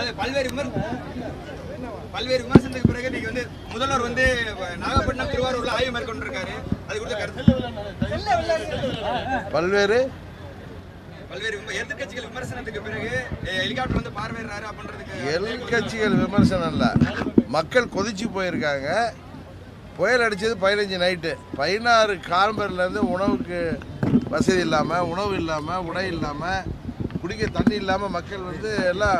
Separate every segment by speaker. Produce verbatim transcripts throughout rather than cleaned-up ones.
Speaker 1: பல்வேறு பல்வேறு விமர்சனத்துக்கு பிறகு நீங்க வந்து முதல்வர் வந்து நாகப்பட்டினம் திருவாரூர்ல ஆய்வு மேற்கொண்டிருக்காரு. அது குறித்து கருத்து
Speaker 2: பல்வேறு
Speaker 1: பல்வேறு எதிர்கட்சிகள் விமர்சனத்துக்கு பிறகு ஹெலிகாப்டர் வந்து பார்வையிடுறாரு அப்படின்றதுக்கு
Speaker 2: எதிர்கட்சிகள் விமர்சனம் இல்லை, மக்கள் கொதிச்சு போயிருக்காங்க. புயல் அடித்தது பதினஞ்சு நைட்டு, பதினாறு காலம்பரிலேருந்து உணவுக்கு வசதி இல்லாமல், உணவு இல்லாமல், உடை இல்லாமல், குடிக்க தண்ணி இல்லாமல் மக்கள் வந்து எல்லாம்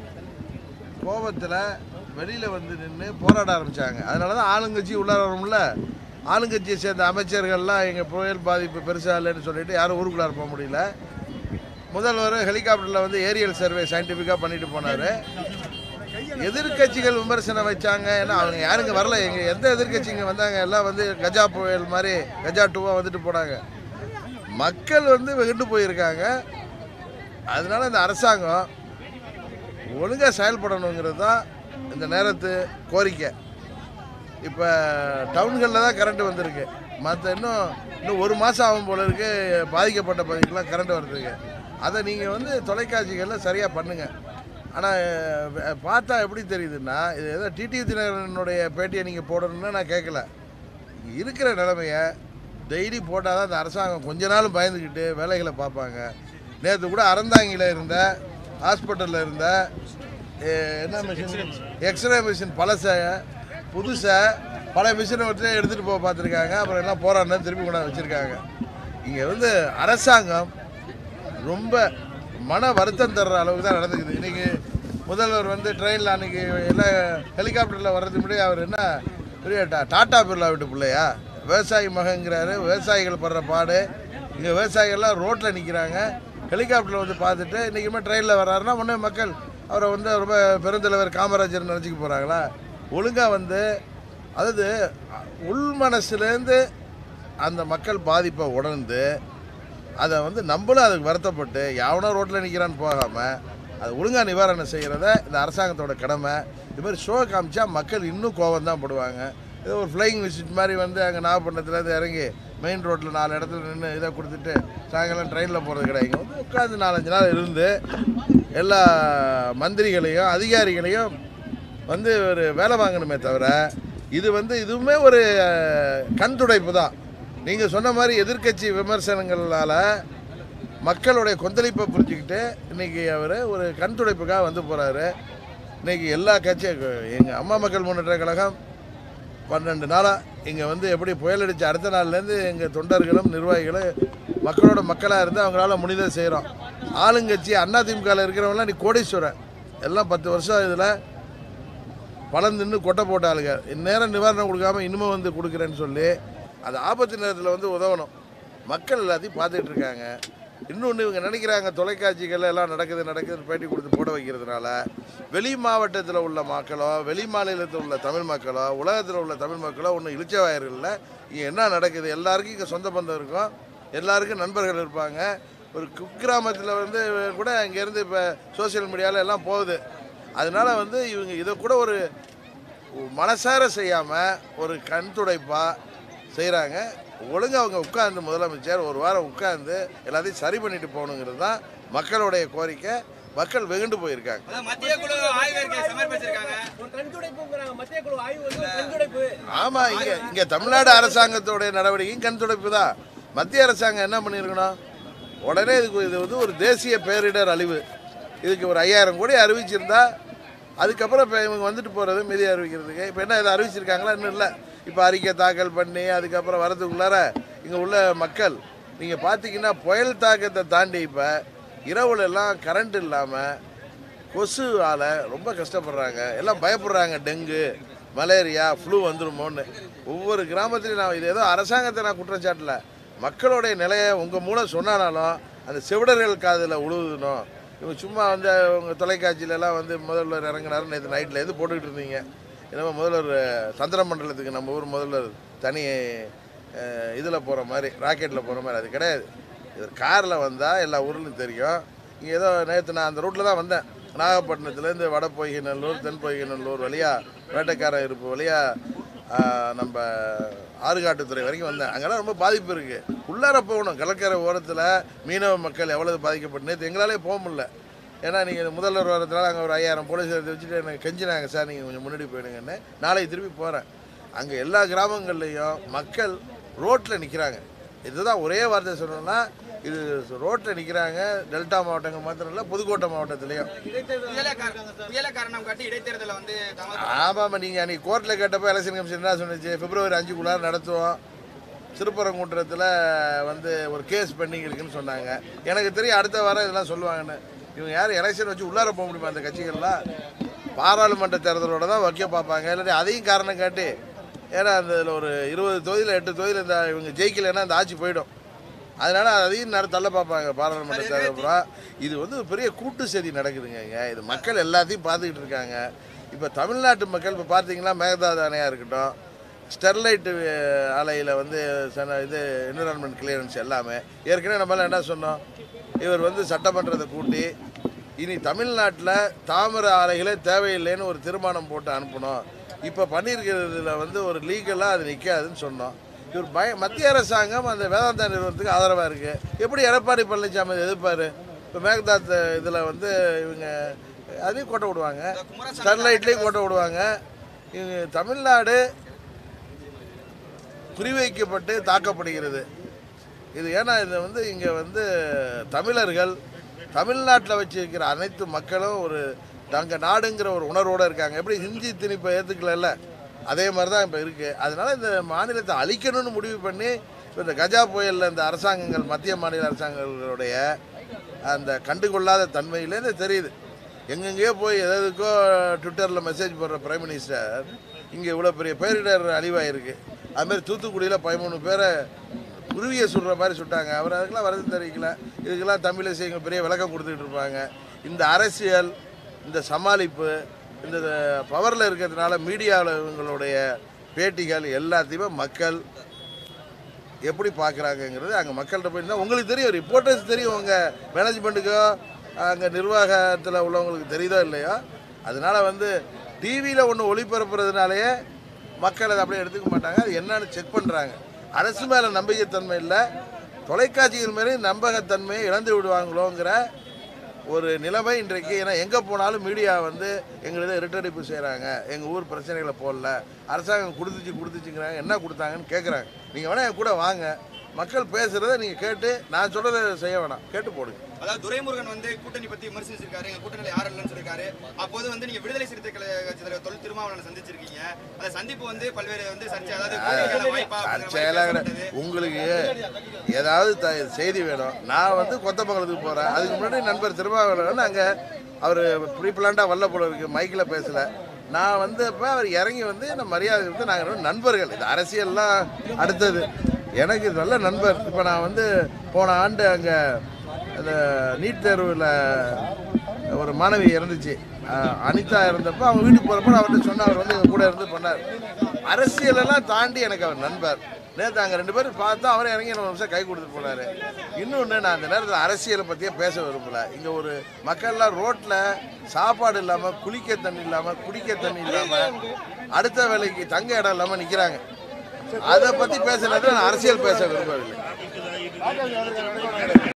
Speaker 2: கோபத்தில் வெளியில் வந்து நின்று போராட ஆரம்பித்தாங்க. அதனால தான் ஆளுங்கட்சி உள்ளார வரும்ல, ஆளுங்கட்சியை சேர்ந்த அமைச்சர்கள்லாம் எங்கள் புயல் பாதிப்பு பெருசாக இல்லைன்னு சொல்லிட்டு யாரும் ஊருக்குள்ளார போக முடியல. முதல்வர் ஹெலிகாப்டரில் வந்து ஏரியல் சர்வே சயின்டிஃபிக்காக பண்ணிட்டு போனார். எதிர்கட்சிகள் விமர்சனம் வச்சாங்க, ஏன்னா அவங்க யாருங்க வரல, எங்கள் எந்த எதிர்கட்சிங்க வந்தாங்க, எல்லாம் வந்து கஜா புயல் மாதிரி கஜா டூவாக வந்துட்டு போனாங்க. மக்கள் வந்து வெகுண்டு போயிருக்காங்க. அதனால இந்த அரசாங்கம் ஒழுங்காக செயல்படணுங்கிறது தான் இந்த நேரத்து கோரிக்கை. இப்போ டவுன்களில் தான் கரண்ட்டு வந்திருக்கு, மற்ற இன்னும் இன்னும் ஒரு மாதம் ஆகும் போல இருக்கு பாதிக்கப்பட்ட பகுதிக்கெலாம் கரண்ட் வர்றதுக்கு. அதை நீங்கள் வந்து தொலைக்காட்சிகளில் சரியாக பண்ணுங்கள். ஆனால் பார்த்தா எப்படி தெரியுதுன்னா, இது ஏதோ டிடி தினகரனுடைய பேட்டியை நீங்கள் போடணும்னு நான் கேட்கல. இருக்கிற நிலைமையை டெய்லி போட்டால் தான் இந்த அரசாங்கம் கொஞ்ச நாளும் பயந்துக்கிட்டு வேலைகளை பார்ப்பாங்க. நேற்று கூட அறந்தாங்கியில் இருந்த ஹாஸ்பிட்டலில் இருந்த என்ன மிஷின், எக்ஸ்ரே மிஷின் பழசை புதுசை பல மிஷினை வச்சு எடுத்துகிட்டு போக பார்த்துருக்காங்க. அப்புறம் எல்லாம் போராடினா திருப்பி கொண்டாந்து வச்சுருக்காங்க. இங்கே வந்து அரசாங்கம் ரொம்ப மன வருத்தம் தர்ற அளவுக்கு தான் நடந்துக்குது. இன்றைக்கி முதல்வர் வந்து ட்ரெயினில் அன்றைக்கி எல்லாம் ஹெலிகாப்டரில் வர்றதுக்கு முன்னாடி அவர் என்ன பெரிய டா டாட்டா பிர்லா விட்டு பிள்ளையா, விவசாயி மகங்கிறாரு. விவசாயிகள் படுற பாடு, இங்கே விவசாயிகள்லாம் ரோட்டில் நிற்கிறாங்க. ஹெலிகாப்டரில் வந்து பார்த்துட்டு இன்றைக்குமே ட்ரெயினில் வர்றாருன்னா உடனே மக்கள் அவரை வந்து ரொம்ப பெருந்தலைவர் காமராஜர் நினச்சிக்க போகிறாங்களா? ஒழுங்காக வந்து அதாவது உள் மனசுலேருந்து அந்த மக்கள் பாதிப்பை உணர்ந்து அதை வந்து நம்மளும் அதுக்கு வருத்தப்பட்டு எவனோ ரோட்டில் நிற்கிறான்னு போகாமல் அது ஒழுங்காக நிவாரணம் செய்கிறத இந்த அரசாங்கத்தோட கடமை. இது மாதிரி ஷோ காமிச்சா மக்கள் இன்னும் கோபம் தான் படுவாங்க. இது ஒரு ஃப்ளையிங் விசிட் மாதிரி வந்து அங்கே நாகப்பட்டினத்துலேருந்து இறங்கி மெயின் ரோட்டில் நாலு இடத்துல நின்று இதை கொடுத்துட்டு சாயங்காலம் ட்ரெயினில் போகிறது கிடையாது. இங்கே வந்து உட்காந்து நாலஞ்சு நாள் இருந்து எல்லா மந்திரிகளையும் அதிகாரிகளையும் வந்து ஒரு வேலை வாங்கணுமே தவிர இது வந்து இதுவுமே ஒரு கண் துடைப்பு தான். நீங்கள் சொன்ன மாதிரி எதிர்கட்சி விமர்சனங்களால் மக்களுடைய கொந்தளிப்பை புரிஞ்சுக்கிட்டு இன்றைக்கி அவர் ஒரு கண் துடைப்புக்காக வந்து போகிறாரு. இன்றைக்கி எல்லா கட்சியும் எங்கள் அம்மா மக்கள் முன்னேற்ற கழகம் பன்னெண்டு நாளாக இங்கே வந்து எப்படி புயல் அடித்த அடுத்த நாள்லேருந்து எங்கள் தொண்டர்களும் நிர்வாகிகளும் மக்களோட மக்களாக இருந்து அவங்களால முடிந்ததை செய்கிறோம். ஆளுங்கட்சி அதிமுகவில் இருக்கிறவங்களாம் நீ கோடீஸ்வரன் எல்லாம் பத்து வருஷம் இதில் பலம் நின்று கொட்டை போட்ட ஆளுங்க இந்நேரம் நிவாரணம் கொடுக்காம இனிமே வந்து கொடுக்குறேன்னு சொல்லி அது ஆபத்து நேரத்தில் வந்து உதவணும். மக்கள் எல்லாத்தையும் பார்த்துட்டு இருக்காங்க. இன்னொன்று இவங்க நினைக்கிறாங்க தொலைக்காட்சிகள் எல்லாம் நடக்குது நடக்குதுன்னு பேட்டி கொடுத்து போட வைக்கிறதுனால வெளி மாவட்டத்தில் உள்ள மக்களோ வெளி மாநிலத்தில் உள்ள தமிழ் மக்களோ உலகத்தில் உள்ள தமிழ் மக்களோ ஒன்றும் இழிச்சவாயர்களில் இங்கே என்ன நடக்குது, எல்லாருக்கும் இங்கே சொந்த பந்தம் இருக்கும், எல்லாருக்கும் நண்பர்கள் இருப்பாங்க. ஒரு குக்கிராமத்தில் வந்து கூட இங்கேருந்து இப்போ சோசியல் மீடியாவில் எல்லாம் போகுது. அதனால் வந்து இவங்க இதை கூட ஒரு மனசார செய்யாமல் ஒரு கண் துடைப்பாக செய்கிறாங்க. ஒழுங்காக அவங்க உட்கார்ந்து முதலமைச்சர் ஒரு வாரம் உட்கார்ந்து எல்லாத்தையும் சரி பண்ணிட்டு போகணுங்கிறது தான் மக்களுடைய கோரிக்கை. மக்கள் வெகுண்டு போயிருக்காங்க. ஆமாம், இங்கே இங்கே தமிழ்நாடு அரசாங்கத்தோடைய நடவடிக்கையும் கண் துடைப்பு தான். மத்திய அரசாங்கம் என்ன பண்ணியிருக்கணும், உடனே இதுக்கு இது வந்து ஒரு தேசிய பேரிடர் அழிவு, இதுக்கு ஒரு ஐயாயிரம் கோடி அறிவிச்சிருந்தா அதுக்கப்புறம் இப்போ இவங்க வந்துட்டு போகிறது மீதி அறிவிக்கிறதுக்கு. இப்போ என்ன இதை அறிவிச்சிருக்காங்களா? இன்னும் இல்லை. இப்போ அறிக்கை தாக்கல் பண்ணி அதுக்கப்புறம் வரதுக்குள்ளார இங்கே உள்ள மக்கள் நீங்கள் பார்த்தீங்கன்னா புயல் தாக்கத்தை தாண்டி இப்போ இரவுலெல்லாம் கரண்ட் இல்லாமல் கொசுவால் ரொம்ப கஷ்டப்படுறாங்க, எல்லாம் பயப்படுறாங்க. டெங்கு மலேரியா ஃப்ளூ வந்துடுமோன்னு ஒவ்வொரு கிராமத்துலையும் நான் இது ஏதோ அரசாங்கத்தை நான் குற்றச்சாட்டில் மக்களுடைய நிலையை உங்கள் மூலம் சொன்னாலும் அந்த செவிடர்கள் காதில் உழுவுதணும். இவங்க சும்மா வந்து உங்கள் தொலைக்காட்சியிலலாம் வந்து முதல்வர் இறங்கினாரு நேற்று நைட்டில் எது போட்டுக்கிட்டு இருந்தீங்க. என்னமோ முதல்வர் சந்திரமண்டலத்துக்கு நம்ம ஊர் முதல்வர் தனி இதில் போகிற மாதிரி ராக்கெட்டில் போகிற மாதிரி அது கிடையாது. இது காரில் வந்தால் எல்லா ஊர்லையும் தெரியும். இங்கே ஏதோ நேற்று நான் அந்த ரூட்டில் தான் வந்தேன். நாகப்பட்டினத்துலேருந்து வட பொய்கைநல்லூர் தென் பொய்கைநல்லூர் வழியாக வேட்டைக்கார இருப்பு வழியாக நம்ம ஆறுகாட்டுத்துறை வரைக்கும் வந்தேன். அங்கெல்லாம் ரொம்ப பாதிப்பு இருக்குது. உள்ளார போகணும். கடற்கரை ஓரத்தில் மீனவ மக்கள் எவ்வளவு பாதிக்கப்பட்டு நேற்று எங்களாலே போக முடியல. ஏன்னா நீங்கள் முதல்வர் வரதுனால அங்கே ஒரு ஐயாயிரம் போலீஸ் எடுத்து வச்சுட்டு எனக்கு கெஞ்சினாங்க சார் நீங்கள் கொஞ்சம் முன்னாடி போயிடுங்கன்னு. நாளைக்கு திருப்பி போகிறேன். அங்கே எல்லா கிராமங்கள்லேயும் மக்கள் ரோட்டில் நிற்கிறாங்க. இதுதான் ஒரே வார்த்தை சொல்லணும்னா இது ரோட்டில் நிற்கிறாங்க. டெல்டா மாவட்டங்கள் மாத்திரம் இல்லை, புதுக்கோட்டை மாவட்டத்திலையும். ஆமாம், நீங்கள் அன்றைக்கி கோர்ட்டில் கேட்டப்போ எலெக்ஷன் கமிஷன் என்ன சொன்னிச்சு, பிப்ரவரி அஞ்சுக்குள்ளார நடத்துவோம், திருப்பரங்குன்றத்தில் வந்து ஒரு கேஸ் பெண்டிங் இருக்குன்னு சொன்னாங்க. எனக்கு தெரியும் அடுத்த வாரம் இதெல்லாம் சொல்லுவாங்கன்னு. இவங்க யார் எலெக்ஷன் வச்சு உள்ளார போக முடியுமா? அந்த கட்சிகள்லாம் பாராளுமன்ற தேர்தலோட தான் வைக்க பார்ப்பாங்க. இல்லாட்டி அதையும் காரணம் காட்டி, ஏன்னா அந்த இதில் ஒரு இருபது தொகுதியில் எட்டு தொகுதியில் இந்த இவங்க ஜெயிக்கலைன்னா அந்த ஆட்சி போயிடும். அதனால் அதையும் நேரம் தள்ள பார்ப்பாங்க பாராளுமன்ற தேர்தல். இது வந்து பெரிய கூட்டு சதி நடக்குதுங்க. இது மக்கள் எல்லாத்தையும் பார்த்துக்கிட்டு இருக்காங்க. இப்போ தமிழ்நாட்டு மக்கள் இப்போ பார்த்தீங்கன்னா மேகதாது அணையாக இருக்கட்டும், ஸ்டெர்லைட்டு ஆலையில் வந்து இது என்விரான்மெண்ட் கிளியரன்ஸ் எல்லாமே ஏற்கனவே நம்மளால் என்ன சொன்னோம், இவர் வந்து சட்டமன்றத்தை கூட்டி இனி தமிழ்நாட்டில் தாமிர ஆலைகளே தேவையில்லைன்னு ஒரு தீர்மானம் போட்டு அனுப்பணும். இப்போ பண்ணியிருக்கிறதுல வந்து ஒரு லீகலாக அது நிற்காதுன்னு சொன்னோம். இவர் பய மத்திய அரசாங்கம் அந்த வேதாந்தா நிறுவனத்துக்கு ஆதரவாக இருக்குது. எப்படி எடப்பாடி பழனிசாமி எதிர்ப்பார்? இப்போ மேகதாத் இதில் வந்து இவங்க அதையும் கோட்டை விடுவாங்க, ஸ்டெர்லைட்லேயும் கோட்டை விடுவாங்க. இவங்க தமிழ்நாடு குறிவைக்கப்பட்டு தாக்கப்படுகிறது. இது ஏன்னா இது வந்து இங்கே வந்து தமிழர்கள் தமிழ்நாட்டில் வச்சிருக்கிற அனைத்து மக்களும் ஒரு தங்கள் நாடுங்கிற ஒரு உணர்வோடு இருக்காங்க. எப்படி ஹிந்தி திணிப்பை ஏற்றுக்கல, அதே மாதிரி தான் இப்போ இருக்குது. அதனால் இந்த மாநிலத்தை அழிக்கணும்னு முடிவு பண்ணி இப்போ இந்த கஜா புயலில் இந்த அரசாங்கங்கள் மத்திய மாநில அரசாங்கங்களுடைய அந்த கண்டுகொள்ளாத தன்மையிலேருந்து தெரியுது. எங்கெங்கேயோ போய் எதுக்கோ ட்விட்டரில் மெசேஜ் போடுற பிரைம் மினிஸ்டர் இங்கே இவ்வளோ பெரிய பேரிடர் அழிவாயிருக்கு. அதுமாதிரி தூத்துக்குடியில் பதிமூணு பேரை குருவியை சுடுற மாதிரி சுட்டாங்க. அவர் அதுக்கெல்லாம் வரது தெரிவிக்கல. இதுக்கெல்லாம் தமிழிசை இங்கே பெரிய விளக்கம் கொடுத்துக்கிட்டு இருப்பாங்க. இந்த அரசியல், இந்த சமாளிப்பு, இந்த பவரில் இருக்கிறதுனால மீடியாவில் இவங்களுடைய பேட்டிகள் எல்லாத்தையுமே மக்கள் எப்படி பார்க்குறாங்கங்கிறது அங்கே மக்கள்கிட்ட போயிருந்தால் உங்களுக்கு தெரியும், ரிப்போர்ட்டர்ஸ் தெரியும், உங்கள் மேனேஜ்மெண்ட்டுக்கோ அங்கே நிர்வாகத்தில் உள்ளவங்களுக்கு தெரியுதோ இல்லையோ. அதனால் வந்து டிவியில் ஒன்று ஒளிபரப்புறதுனாலேயே மக்கள் அதை அப்படியே எடுத்துக்க மாட்டாங்க. அது என்னன்னு செக் பண்ணுறாங்க. அரசு மேலே நம்பிக்கைத்தன்மை இல்லை, தொலைக்காட்சிகள் மேலே நம்பகத்தன்மையை இழந்து விடுவாங்களோங்கிற ஒரு நிலைமை இன்றைக்கு. ஏன்னா எங்கே போனாலும் மீடியா வந்து எங்களுக்கு இருட்டடிப்பு செய்கிறாங்க, எங்கள் ஊர் பிரச்சனைகளை போடல, அரசாங்கம் கொடுத்துச்சு கொடுத்துச்சுங்கிறாங்க. என்ன கொடுத்தாங்கன்னு கேட்குறாங்க. நீங்கள் வேணால் என் கூட வாங்க, மக்கள் பேசுகிறத நீங்கள் கேட்டு நான் சொல்கிறத செய்ய வேணாம், கேட்டு போடுங்க.
Speaker 1: அதாவது துரைமுருகன் வந்து கூட்டணி பற்றி விமர்சிச்சிருக்காரு, எங்கள் கூட்டணியில் யாரும் இல்லைன்னு சொல்லியிருக்காரு. அப்போது வந்து நீங்கள் விடுதலை சிறுத்தை கட்சி தலைவர் தொல் திருமாவளவனை சந்திச்சிருக்கீங்க. அந்த சந்திப்பு வந்து பல்வேறு வந்து சர்ச்சை, அதாவது
Speaker 2: உங்களுக்கு ஏதாவது த செய்தி வேணும், நான் வந்து கொத்தமங்கலத்துக்கு போகிறேன். அதுக்கு முன்னாடி நண்பர் திருமாவளவன் அங்கே அவர் ப்ரீ பிளான்டாக வல்ல போல இருக்கு, மைக்கில் பேசலை. நான் வந்து அப்போ அவர் இறங்கி வந்து என்ன மரியாதை கொடுத்து நாங்கள் நண்பர்கள். இது அரசியல்லாம் அடுத்தது. எனக்கு நல்ல நண்பர். இப்போ நான் வந்து போன ஆண்டு அங்கே அந்த நீட் தேர்வில் ஒரு மாணவி இறந்துச்சு, அனிதா இறந்தப்போ அவங்க வீட்டுக்கு போகிறப்போ அவர்கிட்ட சொன்ன, அவர் வந்து எங்கள் கூட இருந்து பண்ணார். அரசியலெல்லாம் தாண்டி எனக்கு அவர் நண்பர். நேற்று அங்கே ரெண்டு பேரும் பார்த்தா அவரே இறங்கி ஒரு நிமிஷம் கை கொடுத்துட்டு போனார். இன்னொன்று, நான் அந்த நேரத்தில் அரசியலை பற்றியே பேச விரும்பலை. இங்கே ஒரு மக்கள்லாம் ரோட்டில் சாப்பாடு இல்லாமல், குளிக்க தண்ணி இல்லாமல், குடிக்க தண்ணி இல்லாமல், அடுத்த வேலைக்கு தங்க இடம் இல்லாமல் நிற்கிறாங்க. அதை பற்றி பேசுனது நான் அரசியல் பேச விரும்பவில்லை.